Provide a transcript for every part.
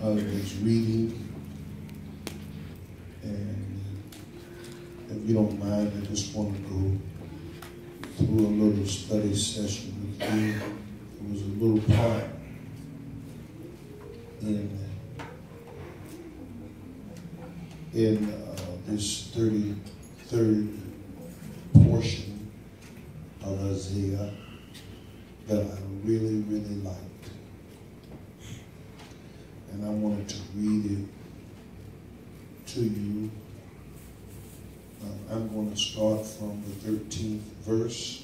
I was reading, and if you don't mind, I just want to go through a little study session with you. It was a little part in this 33rd portion of Isiah that I really, really liked. And I wanted to read it to you. I'm going to start from the 13th verse.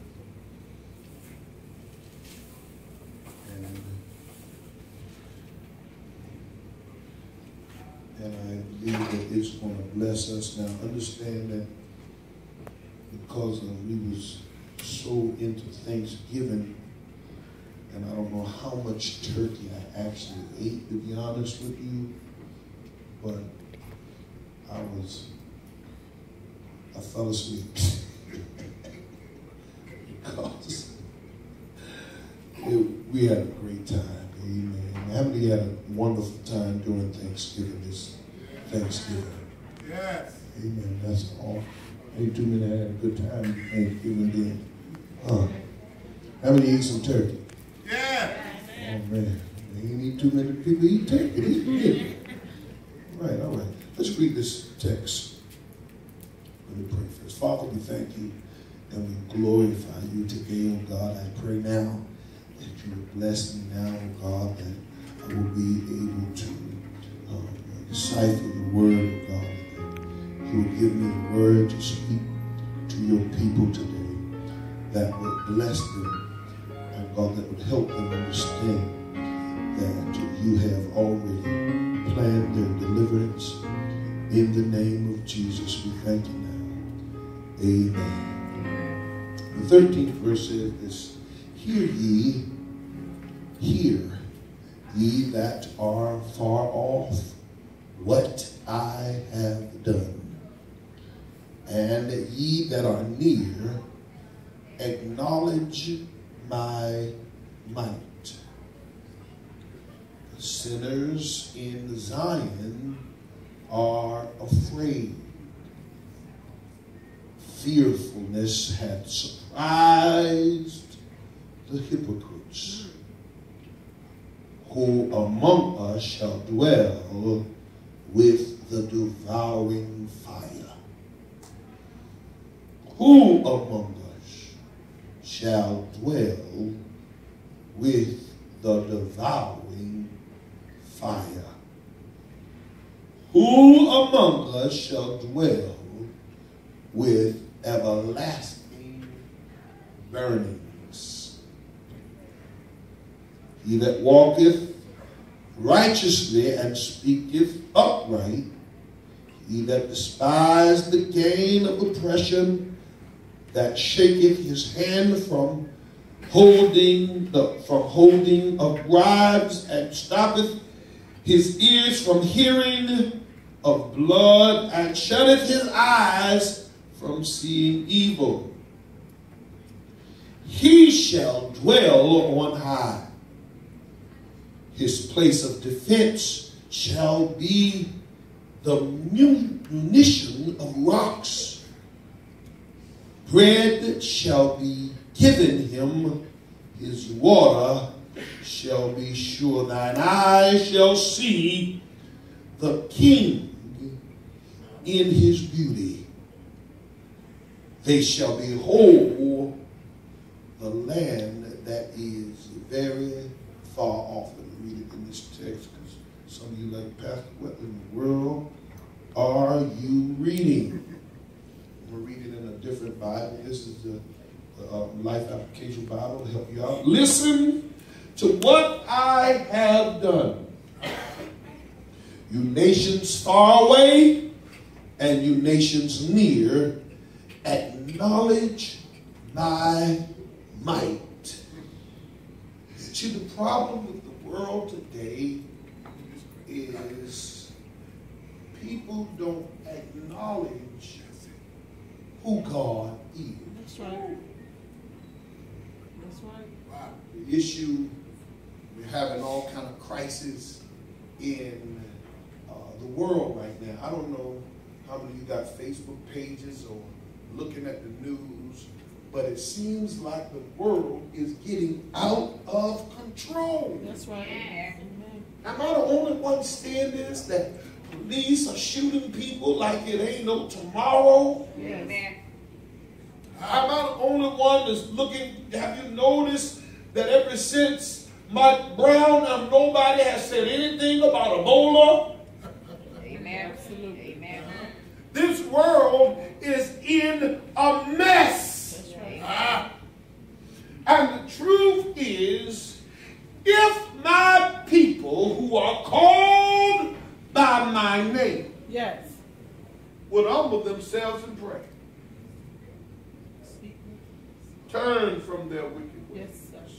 And I believe that it's going to bless us. Now, understand that because we was so into Thanksgiving, and I don't know how much turkey I actually ate, to be honest with you, but I fell asleep because we had a great time. Amen. How many had a wonderful time during Thanksgiving this Thanksgiving? Yes. Amen. That's all. Ain't too many had a good time Thanksgiving then. How many ate some turkey? Yeah. Oh man. Ain't need too many people eat turkey. All right. Let's read this text. Let me pray first. Father, we thank you and we glorify you today, oh God. I pray now that you will bless me now, oh God, that I will be able to decipher the word of God. That you will give me the word to speak to your people today that would bless them, and God, that would help them understand that you have already planned their deliverance. In the name of Jesus, we thank you now. Amen. The 13th verse says this: Hear ye that are far off, what I have done, and ye that are near, acknowledge my might. The sinners in Zion are afraid. Fearfulness had surprised the hypocrites. Who among us shall dwell with the devouring fire? Who among us shall dwell with the devouring fire? Who among us shall dwell with everlasting burnings? He that walketh righteously and speaketh upright, he that despised the gain of oppression, that shaketh his hand from holding of bribes, and stoppeth his ears from hearing of blood, and shutteth his eyes from seeing evil. He shall dwell on high. His place of defense shall be the munition of rocks. Bread shall be given him, his water shall be sure. Thine eyes shall see the King in his beauty. They shall behold the land that is very far off. Let me read it in this text, because some of you like, Pastor, what in the world are you reading? I'm going to read it in a different Bible. This is the Life Application Bible to help you out. Listen to what I have done. You nations far away and you nations near, acknowledge my might. See, the problem with the world today is people don't acknowledge who God is. That's right. That's right. Wow. The issue, we're having all kind of crises in the world right now. I don't know how many of you got Facebook pages or looking at the news, but it seems like the world is getting out of control. That's right. Yeah. Am I the only one seeing this, that police are shooting people like it ain't no tomorrow? Yes. Amen. Am I the only one that's looking? Have you noticed that ever since Mike Brown, nobody has said anything about Ebola? Amen. Absolutely. Amen. This world is in a mess. That's right. And the truth is, if my people who are called by my name Yes. would humble themselves and pray, Speak. turn from their wicked ways. Yes, sir.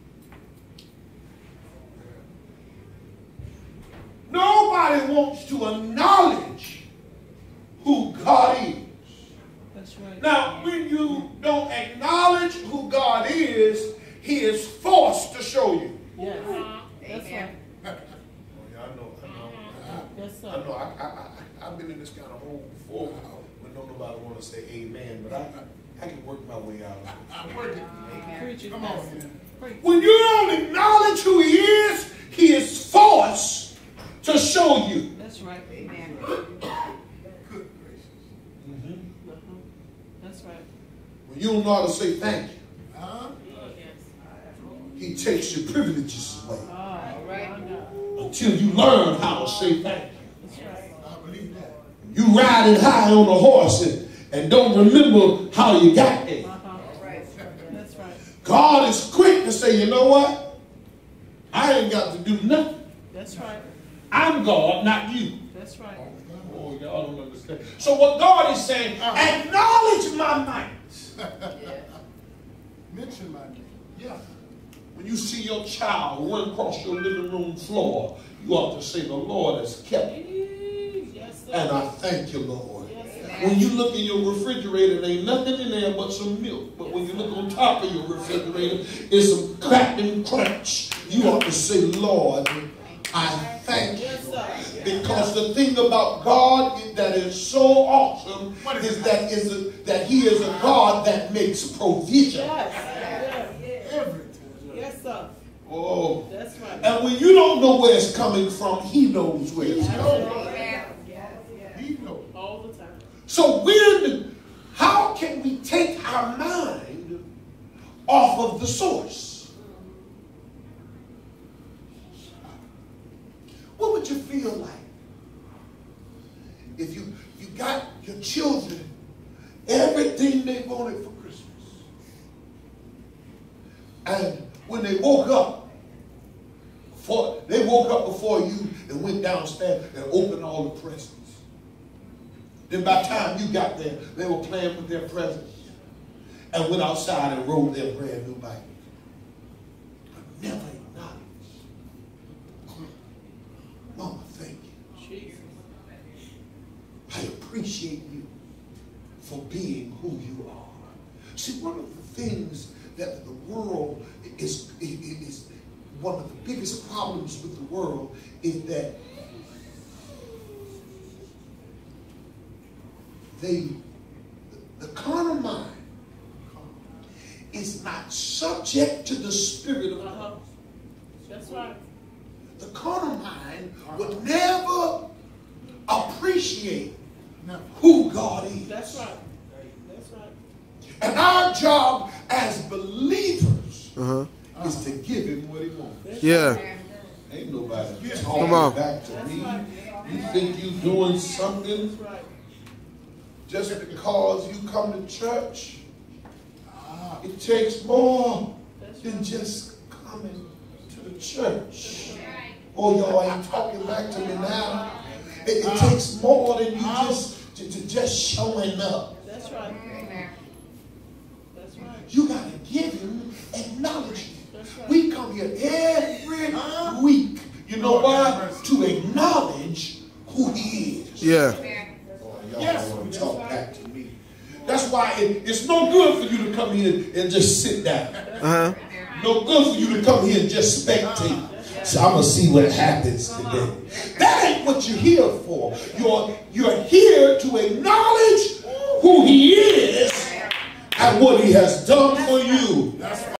Nobody wants to acknowledge who God is. That's right. Now, when you don't acknowledge who God is, He is forced to show you. Yes. That's Amen. right. I know. Yes, I sir. know. I've been in this kind of hole before when nobody want to say amen, but I can work my way out of it. I'm working. Preach it, Come on, Pastor. man. Preach. When you don't acknowledge who He is forced to show you. That's right. Amen. Good gracious. Uh-huh. That's right. When you don't know how to say thank you, Huh? He takes your privileges away All right. until you learn how to say thank you. That's right. I believe that. You riding high on a horse and don't remember how you got there. Uh-huh. Right. That's right. God is quick to say, you know what? I ain't got to do nothing. That's right. I'm God, not you. That's right. Oh, y'all don't understand. So what God is saying, acknowledge my might. Mention my name. Yeah. When you see your child run across your living room floor, you ought to say, the Lord has kept me. Yes, sir. And I thank you, Lord. Yes, sir. When you look in your refrigerator, there ain't nothing in there but some milk. But when you look on top of your refrigerator, it's some crack and crunch. You ought to say, Lord, I thank you. Yes, sir. Because the thing about God that is so awesome is that He is a God that makes provision. Yes. Everything. Yes, sir. Oh. That's right. And when you don't know where it's coming from, He knows where it's coming from. Amen. He knows. All the time. So how can we take our mind off of the source? What would you feel like if you got your children everything they wanted for Christmas? And when they woke up before you and went downstairs and opened all the presents. Then by the time you got there, they were playing with their presents and went outside and rode their brand new bike. But never acknowledged. Mama, thank you. Jesus. I appreciate you for being who you are. See, one of the things that the world is one of the biggest problems with the world is that the carnal mind is not subject to the Spirit of God. That's right. The carnal mind would never appreciate who God is. That's right. That's right. And our job as believers is to give Him what He wants. Yeah. Ain't nobody Come talking on. back to me. You think you doing something That's right. just because you come to church? It takes more than just coming to the church. Oh, y'all ain't talking back to me now. It takes more than you just showing up. That's right. That's right. You got to give Him acknowledgement. That's right. We come here every week. You know why? To acknowledge who He is. Yeah. Oh, y'all don't want to talk back to me. That's why it's no good for you to come here and just sit down. Uh-huh. No good for you to come here and just spectate. So I'm going to see what happens today. That ain't what you're here for. You're here to acknowledge who he is and what he has done for you.